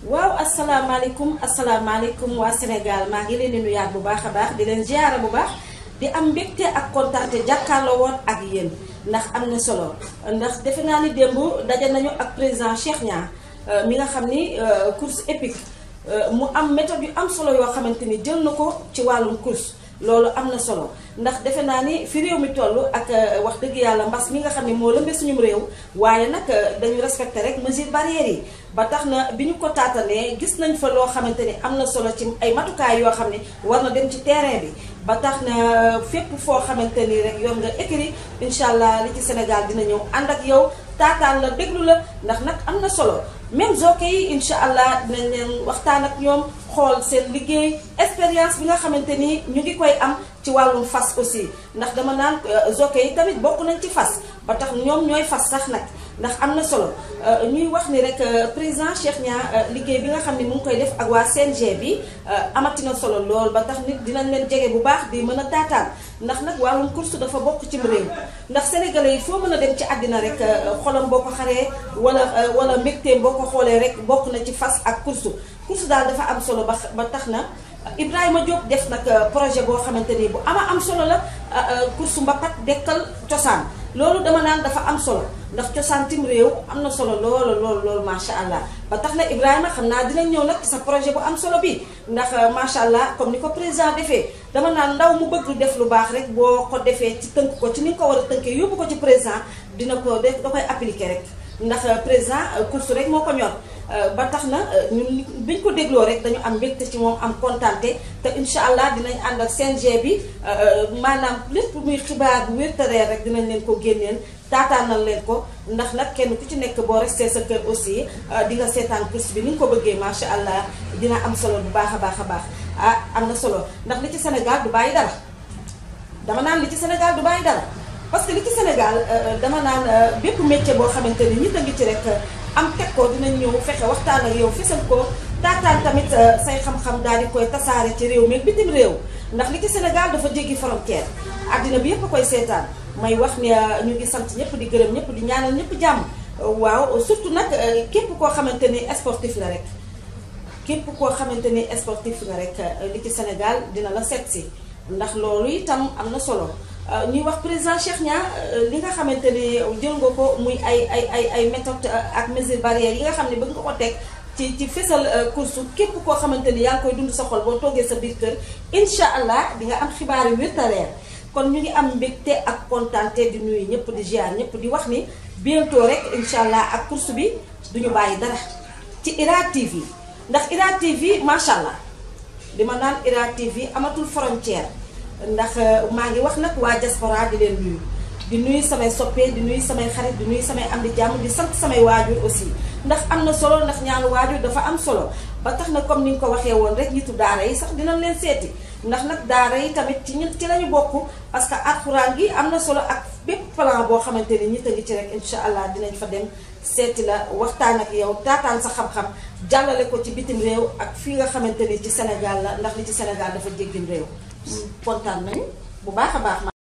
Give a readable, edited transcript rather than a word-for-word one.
waaw asalaamaaleykum waa Sénégal maa ngi leen di nuyaat bu baax a baax di leen ziara bu baax di am mbégte ak kontaante jàkkaarloo woon ak yéen ndax am na solo ndax defe naa ni démb daje nañu ak président Cheikh Niang mi nga xam ni course épique mu am méthode yu am solo yoo xamante ni jël na ko ci wàllum course loolu am na solo ndax defe naa ni fi réew mi toll ak wax dëgg yàlla mbas mi nga xam ne moo lëmbee suñu réew waaye nag dañu respecté rek mesures barrières yi ba tax na bi ñu ko taatanee gis nañ fa loo xamante ni am na solo ci ay matukaay yoo xam ne war na dem ci terrain bi ba tax na fépp foo xamante ni rek yoon nga écrit incha allah li ci Sénégal dina ñëw ànd ak yow taataan la déglu la ndax nag am na solo même jockey yi incha allah dinañ leen waxtaan ak ñoom xool seen liggéey expérience bi nga xamante ni ñu ngi koy am ci wàllum fas aussi ndax dama naan jockey yi tamit bokk nañ ci fas ba tax ñoom ñooy fas sax nag ndax am na solo ñuy wax ni rek président Cheikh Niang liggéey bi nga xam ne mu ngi koy def ak waa CNG bi amati na solo lool ba tax nit dinañ leen jege bu baax di mën a taataan ndax nag wàllum course dafa bokk ci réew ndax sénégalais yi foo mën a dem ci àddina rek xolam boo ko xaree wala mbégteem boo ko xoolee rek bokk na ci fas ak course daal dafa am solo ba tax na Ibrahima Diop def nag projet boo xamante ni bu am solo la course mbapat dekkal cosaan loolu dama naan dafa am solo ndax cosaan tim réew am na solo loolu macha allah ba tax na Ibrahima xam naa dinañ ñëw nag sa projet bu am solo bi ndax macha allah comme ni ko président defee dama naan ndaw mu bëgg def lu baax rek boo ko defee ci tënk ko ci ni nga ko war a tënkee yóbbu ko ci président dina ko def da koy appliquer rek ndax président course rek moo ko ñor ba tax na ñun biñ ko dégloo rek dañu am mbégte ci moom am kontaante te incha allah dinañ ànd ak CNG bi maanaam lépp muy xibaar bu wértareer rek dinañ leen ko génneel taataanal leen ko ndax nag kenn ku ci nekk boo resté sa kër aussi di nga seetaan course bi ni nga ko bëggee macha allah dina am solo bu baax a baax am na solo ndax li ci Sénégal du bàyyi dara dama naan li ci Sénégal du bàyyi dara parce que li ci Sénégal dama naan bépp métier boo xamante ni nit a ngi ci rek am teg ko dinañ ñëw fexe waxtaan ak yow fesal ko taataan tamit say xam-xam daal di koy tasaare ci réew mi ak bitim réew ndax li ci Sénégal dafa jéggi frontière àddina bi yëpp a koy seetaan may wax ne ñu ngi sant ñëpp di gërëm ñëpp di ñaanal ñëpp jàmm waaw surtout nag képp koo xamante ni sportif la rek képp koo xamante ni sportif nga rek li ci Sénégal dina la seet si ndax loolu itam am na solo ñuy wax président Cheikh Niang li nga xamante ni jël nga ko muy ay méthode ak mesures barrières yi nga xam ne bëgg nga ko teg ci fésal course képp koo xamante ni yaa ngi koy dund sa xol boo toogee sa biir kër incha allah di nga am xibaar yu wér kon ñu ngi am mbégte ak kontaante di nuyu ñëpp di ziar ñëpp di wax ni bientôt rek incha allah ak course bi duñu bàyyi dara ci IRA TV ndax IRA TV macha allah di ma naan IRA TV amatul frontière ndax maa ngi wax nag waa diaspora di leen di nuyu samay soppee di nuyu samay xarit di nuyu samay am di jàmm di sant samay waajur aussi ndax am na solo ndax ñaanu waajur dafa am solo ba tax na comme ni nga ko waxee woon rek nitu daara yi sax dinañ leen seeti ndax nag daara yi tamit ci lañu bokk parce que alxuraan gi am na solo ak bépp plan boo xamante ni ñit a ngi ci rek incha allah dinañ fa dem seeti la waxtaan ak yow taataan sa xam-xam jàllale ko ci bitim réew ak fii nga xamante ni ci Sénégal la ndax li ci Sénégal dafa jéggin réew kontaan nañu bu baax a baax